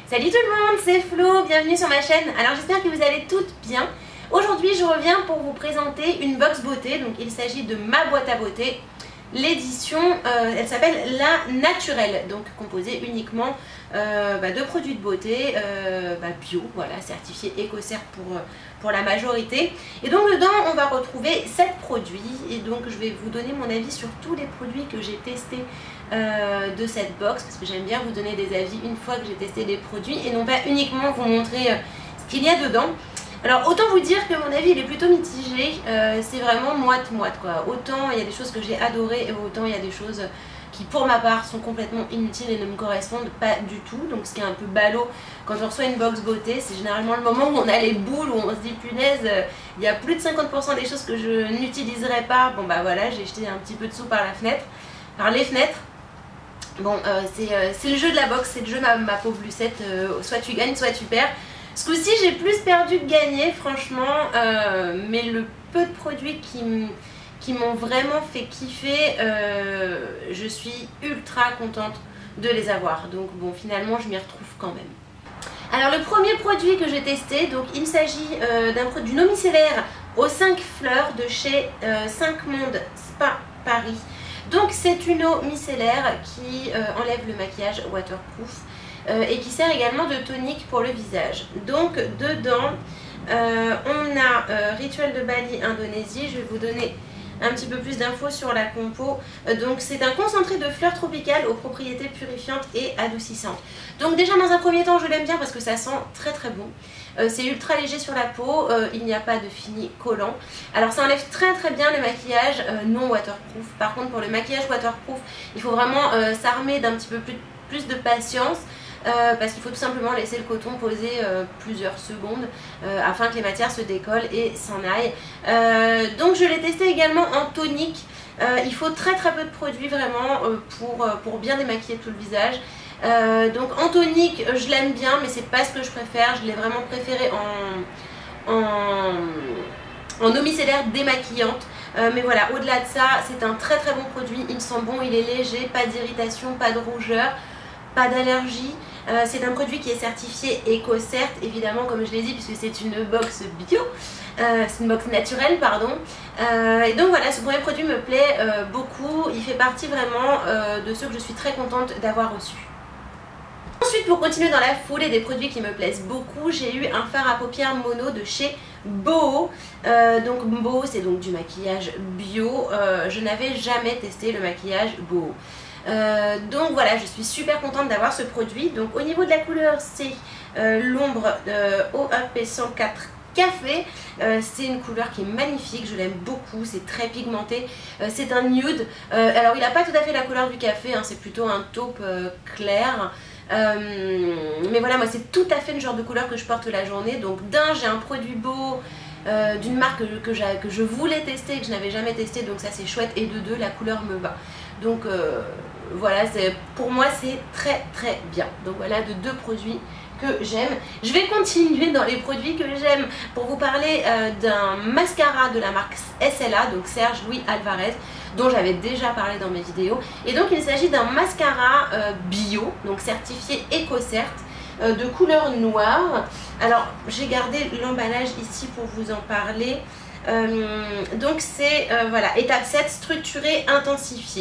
Salut tout le monde, c'est Flo, bienvenue sur ma chaîne. Alors j'espère que vous allez toutes bien. Aujourd'hui je reviens pour vous présenter une box beauté. Donc il s'agit de ma boîte à beauté. L'édition, elle s'appelle La Naturelle, donc composée uniquement de produits de beauté bio, voilà, certifiés EcoCert pour la majorité. Et donc dedans on va retrouver 7 produits et donc je vais vous donner mon avis sur tous les produits que j'ai testés de cette box, parce que j'aime bien vous donner des avis une fois que j'ai testé les produits et non pas uniquement vous montrer ce qu'il y a dedans. Alors autant vous dire que mon avis il est plutôt mitigé, c'est vraiment moite-moite quoi. Autant il y a des choses que j'ai adorées et autant il y a des choses qui pour ma part sont complètement inutiles et ne me correspondent pas du tout. Donc ce qui est un peu ballot quand on reçoit une box beauté, c'est généralement le moment où on a les boules, où on se dit punaise, il y a plus de 50% des choses que je n'utiliserai pas. Bon bah voilà, j'ai jeté un petit peu de sous par la fenêtre, par les fenêtres. Bon c'est le jeu de la box, c'est le jeu ma pauvre Lucette, soit tu gagnes soit tu perds. Ce coup-ci j'ai plus perdu que gagné franchement, mais le peu de produits qui m'ont vraiment fait kiffer, je suis ultra contente de les avoir. Donc bon, finalement je m'y retrouve quand même. Alors le premier produit que j'ai testé, donc il s'agit d'une eau micellaire aux 5 fleurs de chez 5 Monde Spa Paris. Donc c'est une eau micellaire qui enlève le maquillage waterproof et qui sert également de tonique pour le visage. Donc dedans on a Rituel de Bali Indonésie. Je vais vous donner un petit peu plus d'infos sur la compo. Donc c'est un concentré de fleurs tropicales aux propriétés purifiantes et adoucissantes. Donc déjà dans un premier temps je l'aime bien parce que ça sent très très bon. C'est ultra léger sur la peau, il n'y a pas de fini collant. Alors ça enlève très très bien le maquillage non waterproof. Par contre pour le maquillage waterproof il faut vraiment s'armer d'un petit peu plus de patience. Parce qu'il faut tout simplement laisser le coton poser plusieurs secondes afin que les matières se décollent et s'en aillent. Donc je l'ai testé également en tonique. Il faut très très peu de produits vraiment pour bien démaquiller tout le visage. Donc en tonique je l'aime bien, mais c'est pas ce que je préfère. Je l'ai vraiment préféré en eau micellaire démaquillante. Mais voilà, au-delà de ça c'est un très très bon produit. Il sent bon, il est léger, pas d'irritation, pas de rougeur, pas d'allergie. C'est un produit qui est certifié EcoCert, évidemment comme je l'ai dit, puisque c'est une box bio, c'est une box naturelle pardon. Et donc voilà, ce premier produit me plaît beaucoup, il fait partie vraiment de ceux que je suis très contente d'avoir reçus. Ensuite, pour continuer dans la foulée des produits qui me plaisent beaucoup, j'ai eu un fard à paupières mono de chez Boho. Donc Boho c'est donc du maquillage bio, je n'avais jamais testé le maquillage Boho. Donc voilà, je suis super contente d'avoir ce produit. Donc au niveau de la couleur c'est l'ombre OAP 104 Café. C'est une couleur qui est magnifique, je l'aime beaucoup, c'est très pigmenté, c'est un nude. Alors il n'a pas tout à fait la couleur du café, hein, c'est plutôt un taupe clair. Mais voilà, moi c'est tout à fait le genre de couleur que je porte la journée. Donc d'un, j'ai un produit beau d'une marque que je voulais tester et que je n'avais jamais testé, donc ça c'est chouette. Et de deux, la couleur me va. Donc voilà, pour moi c'est très très bien. Donc voilà de deux produits que j'aime. Je vais continuer dans les produits que j'aime pour vous parler d'un mascara de la marque SLA, donc Serge Louis Alvarez, dont j'avais déjà parlé dans mes vidéos. Et donc il s'agit d'un mascara bio, donc certifié EcoCert, de couleur noire. Alors j'ai gardé l'emballage ici pour vous en parler. Donc c'est voilà, étape 7, structuré, intensifié.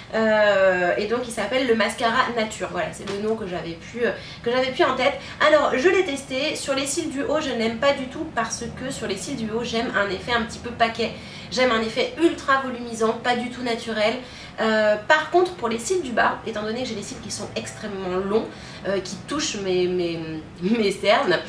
Et donc il s'appelle le mascara nature, voilà c'est le nom que j'avais pu en tête. Alors je l'ai testé, sur les cils du haut je n'aime pas du tout parce que sur les cils du haut j'aime un effet un petit peu paquet, j'aime un effet ultra volumisant, pas du tout naturel. Par contre pour les cils du bas, étant donné que j'ai les cils qui sont extrêmement longs, qui touchent mes cernes,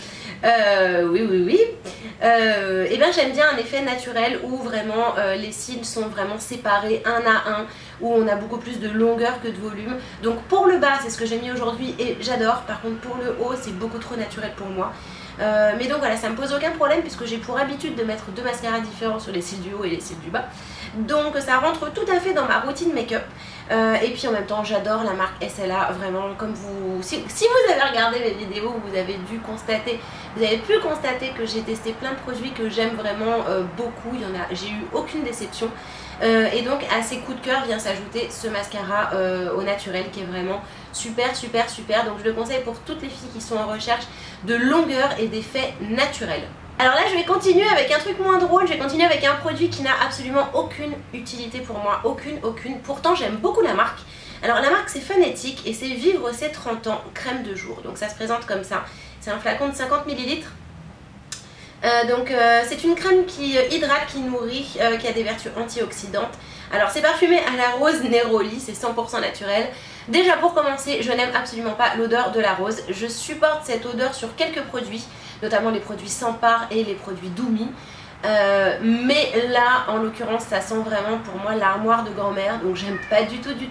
oui, et bien j'aime bien un effet naturel où vraiment les cils sont vraiment séparés un à un, où on a beaucoup plus de longueur que de volume. Donc pour le bas c'est ce que j'ai mis aujourd'hui et j'adore. Par contre pour le haut c'est beaucoup trop naturel pour moi. Mais donc voilà, ça me pose aucun problème puisque j'ai pour habitude de mettre deux mascaras différents sur les cils du haut et les cils du bas. Donc ça rentre tout à fait dans ma routine make-up. Et puis en même temps j'adore la marque SLA, vraiment comme vous... Si vous avez regardé mes vidéos, vous avez pu constater que j'ai testé plein de produits que j'aime vraiment beaucoup, j'ai eu aucune déception. Et donc à ces coups de cœur vient s'ajouter ce mascara au naturel qui est vraiment super super super. Donc je le conseille pour toutes les filles qui sont en recherche de longueur et d'effets naturels. Alors là je vais continuer avec un truc moins drôle, je vais continuer avec un produit qui n'a absolument aucune utilité pour moi, aucune. Pourtant j'aime beaucoup la marque. Alors la marque c'est Phonetic et c'est Vivre ses 30 ans crème de jour. Donc ça se présente comme ça, c'est un flacon de 50 ml. C'est une crème qui hydrate, qui nourrit, qui a des vertus antioxydantes. Alors c'est parfumé à la rose Neroli, c'est 100% naturel. Déjà pour commencer, je n'aime absolument pas l'odeur de la rose. Je supporte cette odeur sur quelques produits, notamment les produits Sampar et les produits Doumi. Mais là en l'occurrence ça sent vraiment pour moi l'armoire de grand-mère, donc j'aime pas du tout.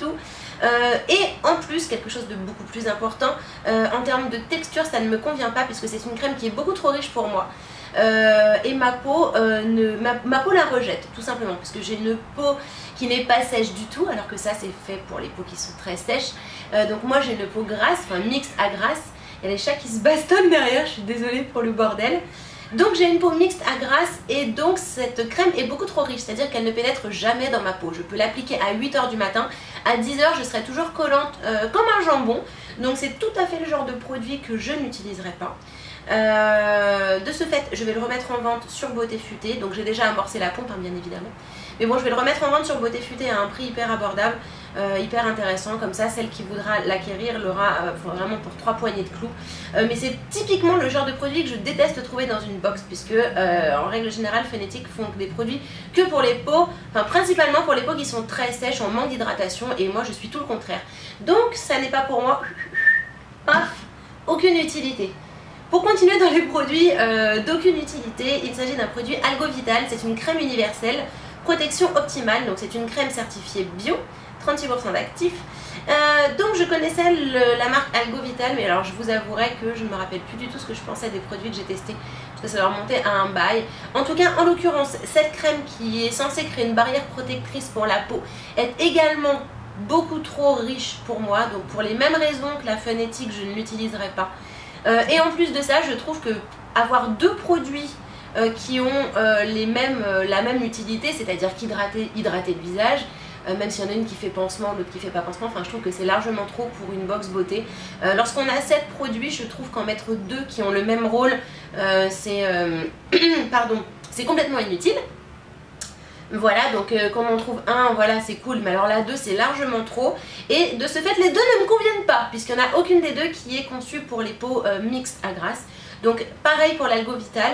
Et en plus quelque chose de beaucoup plus important, en termes de texture ça ne me convient pas puisque c'est une crème qui est beaucoup trop riche pour moi. Et ma peau la rejette tout simplement parce que j'ai une peau qui n'est pas sèche du tout, alors que ça c'est fait pour les peaux qui sont très sèches. Donc moi j'ai une peau grasse, enfin mixte à grasse. Il y a les chats qui se bastonnent derrière, je suis désolée pour le bordel. Donc j'ai une peau mixte à grasse et donc cette crème est beaucoup trop riche, c'est-à-dire qu'elle ne pénètre jamais dans ma peau. Je peux l'appliquer à 8 h du matin, à 10 h je serai toujours collante comme un jambon. Donc c'est tout à fait le genre de produit que je n'utiliserai pas. De ce fait je vais le remettre en vente sur Beauté Futée, donc j'ai déjà amorcé la pompe hein, bien évidemment. Mais bon je vais le remettre en vente sur Beauté Futée à un prix hyper abordable, hyper intéressant, comme ça celle qui voudra l'acquérir l'aura vraiment pour 3 poignées de clous. Mais c'est typiquement le genre de produit que je déteste trouver dans une box, puisque en règle générale Phonetic font des produits que pour les peaux, enfin principalement pour les peaux qui sont très sèches, en manque d'hydratation, et moi je suis tout le contraire. Donc ça n'est pas pour moi, paf, aucune utilité. Pour continuer dans les produits d'aucune utilité, il s'agit d'un produit Algo Vital, c'est une crème universelle, protection optimale, donc c'est une crème certifiée bio, 36% d'actifs. Donc je connaissais la marque Algo Vital, mais alors je vous avouerai que je ne me rappelle plus du tout ce que je pensais des produits que j'ai testés, parce que ça leur montait à un bail. En tout cas, en l'occurrence, cette crème qui est censée créer une barrière protectrice pour la peau est également beaucoup trop riche pour moi, donc pour les mêmes raisons que la Phonetic, je ne l'utiliserai pas. Et en plus de ça, je trouve que avoir deux produits qui ont la même utilité, c'est-à-dire qu'hydrater le visage, même s'il y en a une qui fait pansement, l'autre qui fait pas pansement, enfin je trouve que c'est largement trop pour une box beauté. Lorsqu'on a 7 produits, je trouve qu'en mettre 2 qui ont le même rôle, c'est complètement inutile. Voilà, donc quand on trouve un, voilà, c'est cool, mais alors là 2 c'est largement trop, et de ce fait les 2 ne me conviennent pas, puisqu'il n'y en a aucune des 2 qui est conçue pour les peaux mixtes à grasse. Donc pareil pour l'Algo Vital,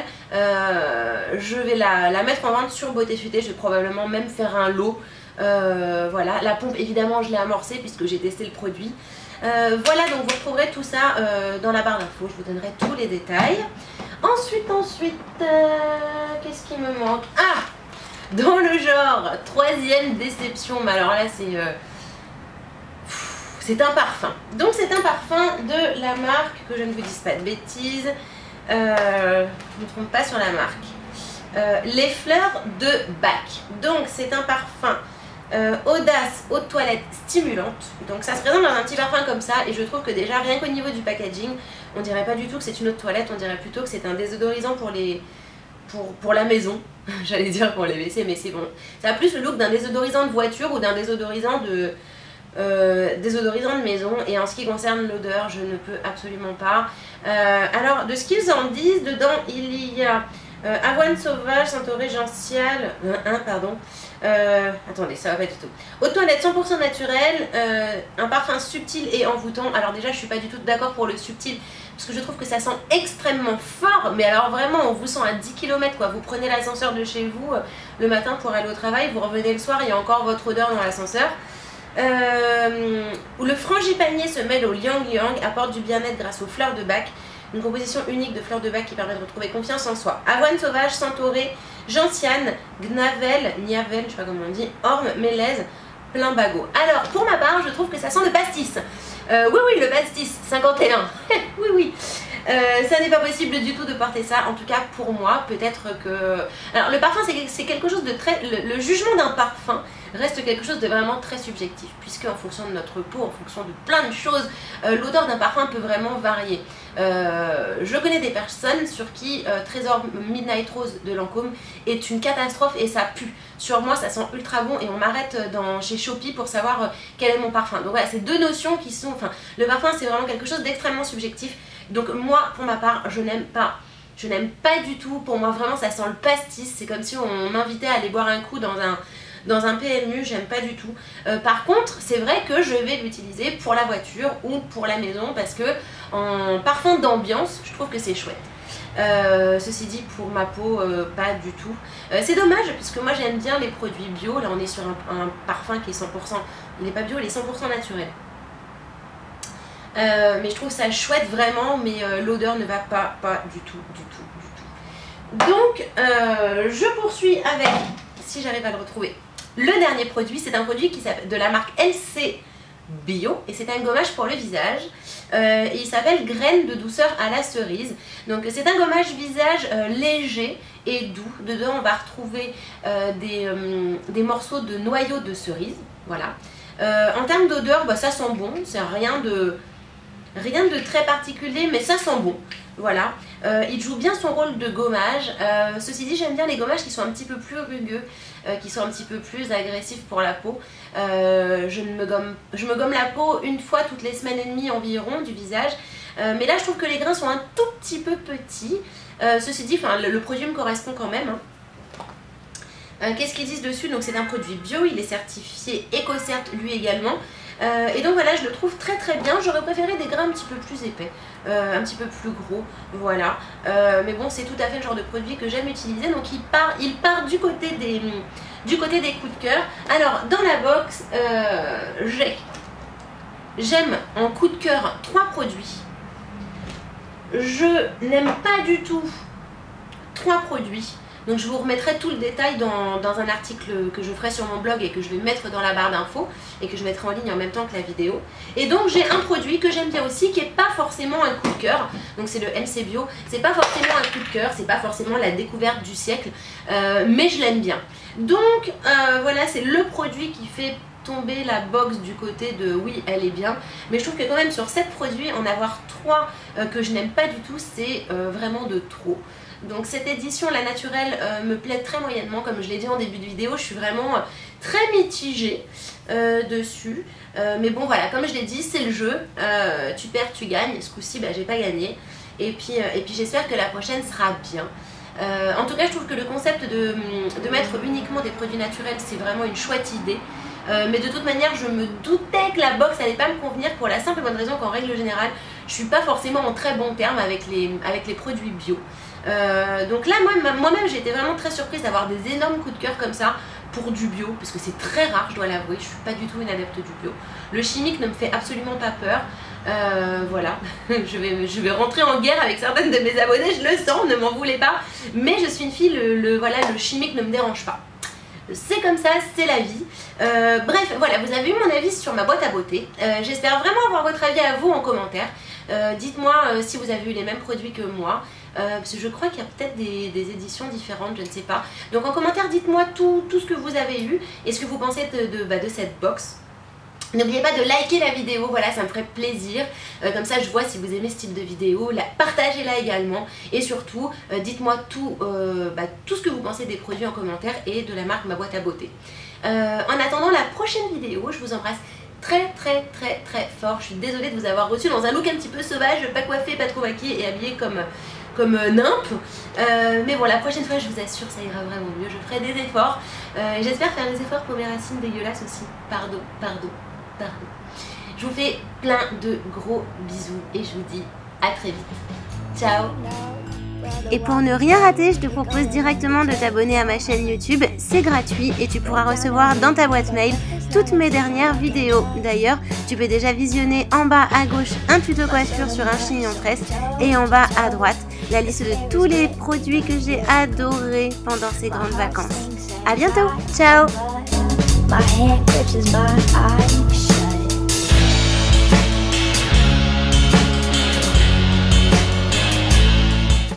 je vais la mettre en vente sur Beauté Futée, je vais probablement même faire un lot. Voilà, la pompe évidemment je l'ai amorcée puisque j'ai testé le produit. Voilà, donc vous retrouverez tout ça dans la barre d'infos, je vous donnerai tous les détails. Ensuite, qu'est-ce qui me manque? Ah, dans le genre, troisième déception, mais alors là c'est un parfum. Donc c'est un parfum de la marque, que je ne vous dise pas de bêtises, je ne me trompe pas sur la marque, Les Fleurs de Bach. Donc c'est un parfum audace, eau de toilette stimulante. Donc ça se présente dans un petit parfum comme ça, et je trouve que déjà rien qu'au niveau du packaging, on dirait pas du tout que c'est une eau de toilette, on dirait plutôt que c'est un désodorisant pour la maison. J'allais dire pour les WC, mais c'est bon. Ça a plus le look d'un désodorisant de voiture ou d'un désodorisant de maison. Et en ce qui concerne l'odeur, je ne peux absolument pas. Alors de ce qu'ils en disent, dedans il y a avoine sauvage, centaurée gentiale, attendez, ça va pas du tout. Eau de toilette 100% naturelle, un parfum subtil et envoûtant. Alors déjà je suis pas du tout d'accord pour le subtil, parce que je trouve que ça sent extrêmement fort, mais alors vraiment on vous sent à 10 km quoi. Vous prenez l'ascenseur de chez vous le matin pour aller au travail, vous revenez le soir, il y a encore votre odeur dans l'ascenseur. Où le frangipanier se mêle au liang-liang, apporte du bien-être grâce aux fleurs de Bach. Une composition unique de fleurs de Bach qui permet de retrouver confiance en soi. Avoine sauvage, centaurée, gentiane, gnavel, niavel, je sais pas comment on dit, orme, mélèze, plein bagot. Alors pour ma part, je trouve que ça sent le pastis. Oui, le pastis, 51. Oui. Ça n'est pas possible du tout de porter ça, en tout cas pour moi. Peut-être que... Alors le parfum c'est quelque chose de très... Le jugement d'un parfum reste quelque chose de vraiment très subjectif, puisque en fonction de notre peau, en fonction de plein de choses, l'odeur d'un parfum peut vraiment varier. Je connais des personnes sur qui Trésor Midnight Rose de Lancôme est une catastrophe et ça pue. Sur moi ça sent ultra bon et on m'arrête chez Shopee pour savoir quel est mon parfum. Donc voilà, c'est deux notions qui sont... Enfin, le parfum c'est vraiment quelque chose d'extrêmement subjectif. Donc moi pour ma part je n'aime pas. Je n'aime pas du tout. Pour moi vraiment ça sent le pastis. C'est comme si on m'invitait à aller boire un coup dans un PMU, j'aime pas du tout. Par contre, c'est vrai que je vais l'utiliser pour la voiture ou pour la maison parce que en parfum d'ambiance, je trouve que c'est chouette. Ceci dit, pour ma peau, pas du tout. C'est dommage parce que moi j'aime bien les produits bio. Là, on est sur un parfum qui est 100%. Il n'est pas bio, il est 100% naturel. Mais je trouve ça chouette vraiment, mais l'odeur ne va pas du tout. Donc, je poursuis avec, si j'arrive à le retrouver, le dernier produit. C'est un produit qui s'appelle de la marque LC Bio et c'est un gommage pour le visage. Il s'appelle Graines de douceur à la cerise. Donc c'est un gommage visage léger et doux. Dedans on va retrouver des morceaux de noyaux de cerise. Voilà. En termes d'odeur, bah, ça sent bon. C'est rien de très particulier, mais ça sent bon. Voilà, il joue bien son rôle de gommage. Ceci dit, j'aime bien les gommages qui sont un petit peu plus rugueux, qui sont un petit peu plus agressifs pour la peau. Je me gomme la peau une fois toutes les semaines et demie environ du visage. Mais là, je trouve que les grains sont un tout petit peu petits. Ceci dit, le produit me correspond quand même. Qu'est-ce qu'ils disent dessus? Donc c'est un produit bio, il est certifié EcoCert lui également. Et donc voilà, je le trouve très très bien. J'aurais préféré des grains un petit peu plus épais, un petit peu plus gros, voilà. Mais bon, c'est tout à fait le genre de produit que j'aime utiliser. Donc il part du côté des coups de cœur. Alors dans la box, j'aime en coup de cœur 3 produits. Je n'aime pas du tout 3 produits. Donc je vous remettrai tout le détail dans un article que je ferai sur mon blog et que je vais mettre dans la barre d'infos et que je mettrai en ligne en même temps que la vidéo. Et donc j'ai un produit que j'aime bien aussi qui n'est pas forcément un coup de cœur. Donc c'est le LC Bio. C'est pas forcément un coup de cœur, c'est pas forcément la découverte du siècle, mais je l'aime bien. Donc voilà, c'est le produit qui fait tomber la box du côté de oui, elle est bien. Mais je trouve que quand même sur 7 produits, en avoir 3 que je n'aime pas du tout, c'est vraiment de trop. Donc cette édition, la naturelle, me plaît très moyennement. Comme je l'ai dit en début de vidéo, je suis vraiment très mitigée dessus. Mais bon voilà, comme je l'ai dit, c'est le jeu. Tu perds, tu gagnes. Ce coup-ci, bah, j'ai pas gagné. Et puis j'espère que la prochaine sera bien. En tout cas, je trouve que le concept de mettre uniquement des produits naturels, c'est vraiment une chouette idée. Mais de toute manière, je me doutais que la box n'allait pas me convenir pour la simple et bonne raison qu'en règle générale, je suis pas forcément en très bon terme avec les produits bio. Donc là, moi-même, j'ai été vraiment très surprise d'avoir des énormes coups de cœur comme ça pour du bio, parce que c'est très rare, je dois l'avouer, je suis pas du tout une adepte du bio. Le chimique ne me fait absolument pas peur. Voilà, je vais rentrer en guerre avec certaines de mes abonnées, je le sens, ne m'en voulez pas. Mais je suis une fille, voilà, le chimique ne me dérange pas. C'est comme ça, c'est la vie. Bref, voilà, vous avez eu mon avis sur ma boîte à beauté. J'espère vraiment avoir votre avis à vous en commentaire. Dites-moi si vous avez eu les mêmes produits que moi. Parce que je crois qu'il y a peut-être des éditions différentes, je ne sais pas. Donc en commentaire, dites-moi tout ce que vous avez eu et ce que vous pensez de cette box. N'oubliez pas de liker la vidéo, voilà, ça me ferait plaisir. Comme ça, je vois si vous aimez ce type de vidéo. Partagez-la également. Et surtout, dites-moi tout ce que vous pensez des produits en commentaire et de la marque Ma Boîte à Beauté. En attendant la prochaine vidéo, je vous embrasse très fort. Je suis désolée de vous avoir reçu dans un look un petit peu sauvage, pas coiffé, pas trop maquillée et habillée comme nymphe. Mais bon, la prochaine fois, je vous assure, ça ira vraiment mieux. Je ferai des efforts. J'espère faire des efforts pour mes racines dégueulasses aussi. Pardon. Je vous fais plein de gros bisous et je vous dis à très vite. Ciao. Et pour ne rien rater, je te propose directement de t'abonner à ma chaîne YouTube. C'est gratuit et tu pourras recevoir dans ta boîte mail toutes mes dernières vidéos. D'ailleurs, tu peux déjà visionner en bas à gauche un tuto coiffure sur un chignon tresse et en bas à droite la liste de tous les produits que j'ai adorés pendant ces grandes vacances. À bientôt, ciao. My hand catches my eye.